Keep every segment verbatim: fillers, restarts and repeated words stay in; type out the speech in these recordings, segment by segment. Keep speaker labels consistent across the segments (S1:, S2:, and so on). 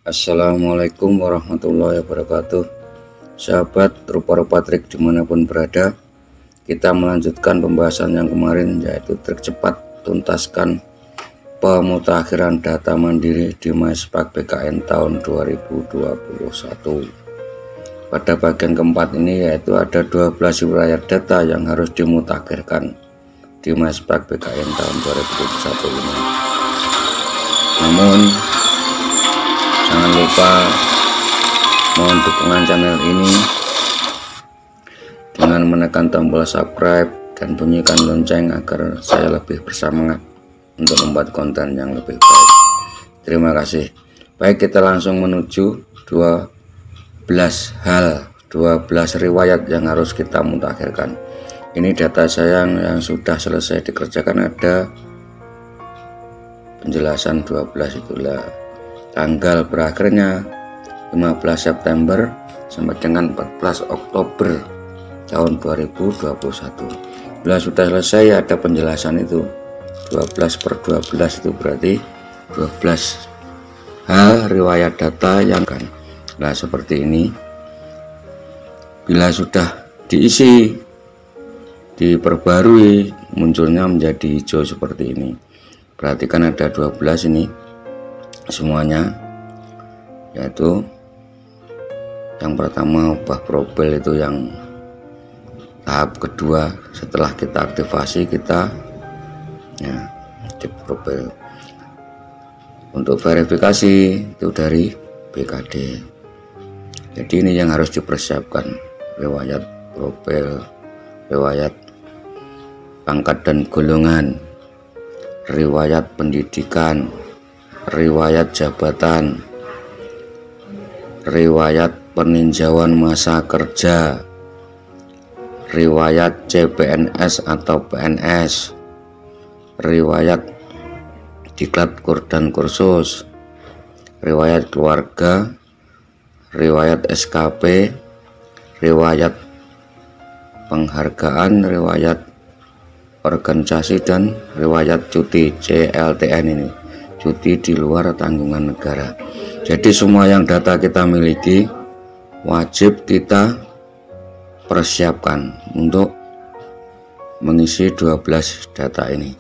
S1: Assalamualaikum warahmatullahi wabarakatuh. Sahabat rupa-rupa trik dimanapun berada, kita melanjutkan pembahasan yang kemarin, yaitu trik cepat tuntaskan pemutakhiran data mandiri di MySpark B K N tahun dua ribu dua puluh satu. Pada bagian keempat ini, yaitu ada dua belas riwayat data yang harus dimutakhirkan di MySpark B K N tahun dua ribu dua puluh satu ini. Namun jangan lupa mohon dukungan channel ini dengan menekan tombol subscribe dan bunyikan lonceng agar saya lebih bersemangat untuk membuat konten yang lebih baik. Terima kasih. Baik, kita langsung menuju dua belas hal, dua belas riwayat yang harus kita mutakhirkan. Ini data saya yang sudah selesai dikerjakan, ada penjelasan dua belas, itulah tanggal berakhirnya lima belas September sampai dengan empat belas Oktober tahun dua ribu dua puluh satu. Bila sudah selesai ada penjelasan itu dua belas per dua belas, itu berarti dua belas hal riwayat data yang kan. Nah, seperti ini. Bila sudah diisi, diperbarui, munculnya menjadi hijau seperti ini. Perhatikan ada dua belas ini semuanya, yaitu yang pertama ubah profil, itu yang tahap kedua setelah kita aktivasi, kita ya di profil. Untuk verifikasi itu dari B K D. Jadi ini yang harus dipersiapkan: riwayat profil, riwayat pangkat dan golongan, riwayat pendidikan, riwayat jabatan, riwayat peninjauan masa kerja, riwayat C P N S atau P N S, riwayat diklat kur dan kursus, riwayat keluarga, riwayat S K P, riwayat penghargaan, riwayat organisasi, dan riwayat cuti C L T N, ini cuti di luar tanggungan negara. Jadi semua yang data kita miliki wajib kita persiapkan untuk mengisi dua belas data ini.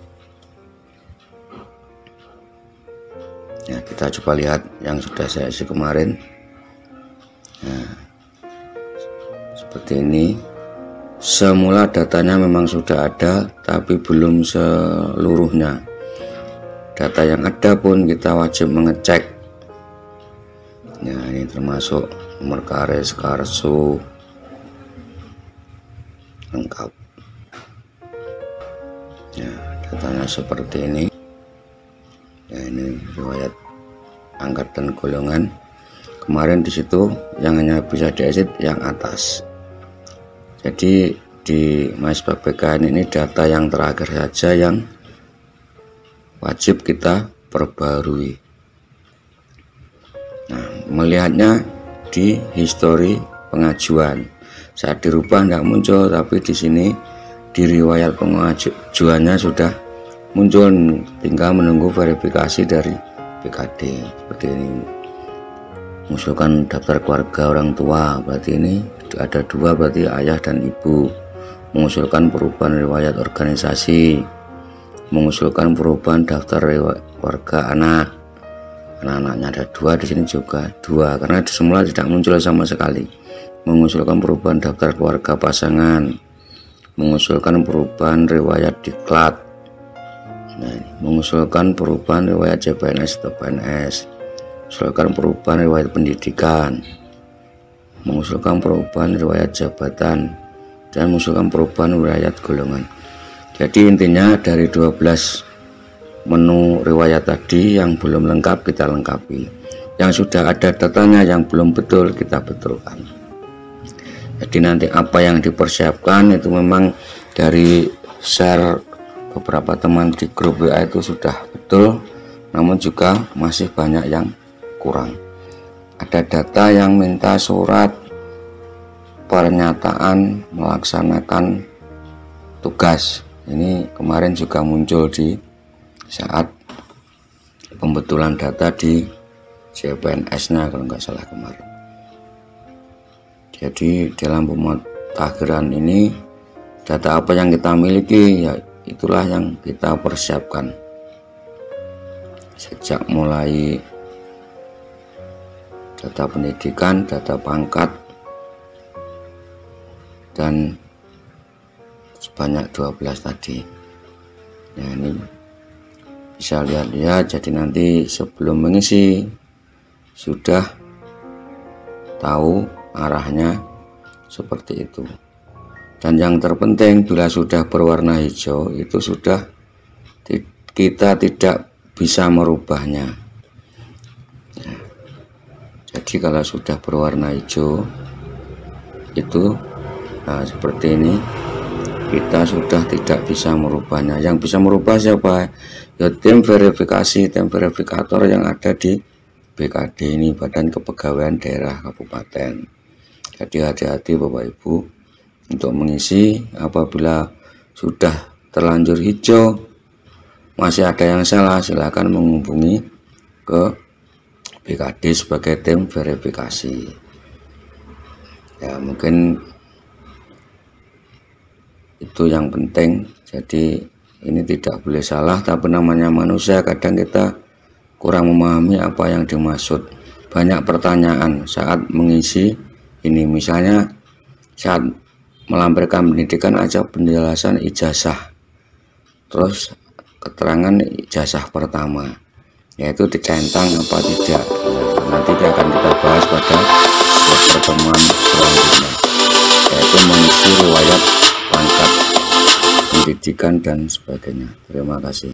S1: Ya, kita coba lihat yang sudah saya isi kemarin. Nah, seperti ini. Semula datanya memang sudah ada, tapi belum seluruhnya. Data yang ada pun kita wajib mengecek. Nah, ini termasuk nomor karis, karsu, lengkap. Ya, datanya seperti ini. Ya, ini riwayat pangkat dan golongan. Kemarin di situ yang hanya bisa diedit yang atas. Jadi di MySpark B K N ini data yang terakhir saja yang wajib kita perbarui. Nah, melihatnya di histori pengajuan. Saat dirubah tidak muncul, tapi di sini di riwayat pengajuannya sudah muncul. Tinggal menunggu verifikasi dari B K D. Seperti ini. Mengusulkan daftar keluarga orang tua, berarti ini ada dua, berarti ayah dan ibu. Mengusulkan perubahan riwayat organisasi, mengusulkan perubahan daftar riwayat keluarga anak. Anak-anaknya ada dua, di sini juga dua, karena semula tidak muncul sama sekali. Mengusulkan perubahan daftar keluarga pasangan, mengusulkan perubahan riwayat diklat. Nah, ini. Mengusulkan perubahan riwayat C P N S atau P N S, mengusulkan perubahan riwayat pendidikan, mengusulkan perubahan riwayat jabatan, dan mengusulkan perubahan riwayat golongan. Jadi intinya dari dua belas menu riwayat tadi yang belum lengkap kita lengkapi, yang sudah ada datanya yang belum betul kita betulkan. Jadi nanti apa yang dipersiapkan itu memang dari share beberapa teman di grup W A itu sudah betul, namun juga masih banyak yang kurang. Ada data yang minta surat pernyataan melaksanakan tugas. Ini kemarin juga muncul di saat pembetulan data di C P N S-nya kalau nggak salah kemarin. Jadi dalam pemutakhiran ini data apa yang kita miliki, ya itulah yang kita persiapkan sejak mulai data pendidikan, data pangkat, dan sebanyak dua belas tadi. Nah, ini bisa lihat-lihat, jadi nanti sebelum mengisi sudah tahu arahnya seperti itu. Dan yang terpenting, bila sudah berwarna hijau itu sudah kita tidak bisa merubahnya. Nah, jadi kalau sudah berwarna hijau itu, nah seperti ini, kita sudah tidak bisa merubahnya. Yang bisa merubah siapa? Ya tim verifikasi, tim verifikator yang ada di B K D ini, Badan Kepegawaian Daerah Kabupaten. Jadi hati-hati Bapak Ibu untuk mengisi. Apabila sudah terlanjur hijau masih ada yang salah, silakan menghubungi ke B K D sebagai tim verifikasi. Ya mungkin itu yang penting. Jadi ini tidak boleh salah, tapi namanya manusia kadang kita kurang memahami apa yang dimaksud. Banyak pertanyaan saat mengisi ini, misalnya saat melampirkan pendidikan aja penjelasan ijazah, terus keterangan ijazah pertama, yaitu dicentang apa tidak. Nanti akan kita bahas pada pertemuan selanjutnya, yaitu mengisi riwayat pangkat pendidikan dan sebagainya. Terima kasih.